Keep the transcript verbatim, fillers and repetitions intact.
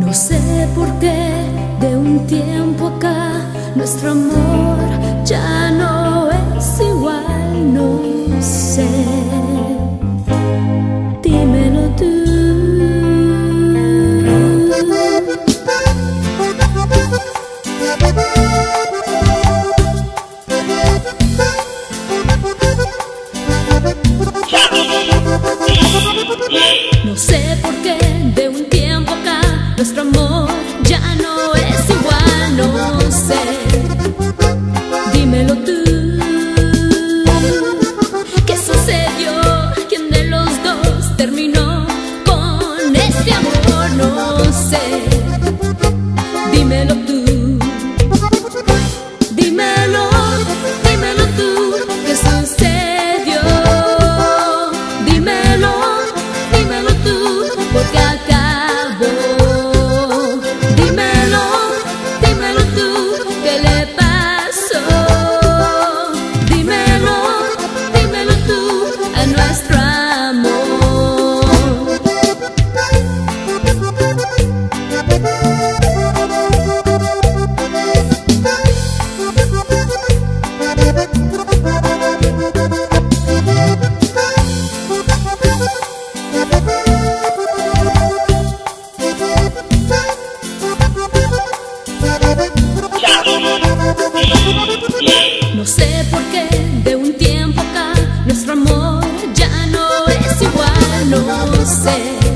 No sé por qué de un tiempo acá nuestro amor ya no es igual, no sé. Dímelo tú. No sé por qué de un tiempo acá nuestro amor ya no es igual, no sé. Dímelo tú. ¿Qué sucedió? ¿Quién de los dos terminó con este amor? No sé. Dímelo tú. Dímelo, dímelo tú. ¿Qué sucedió? Dímelo, dímelo tú, porque acabó. Dímelo, dímelo tú, ¿qué le pasó? Dímelo, dímelo tú a nuestro amor. No sé por qué de un tiempo acá nuestro amor ya no es igual, no sé.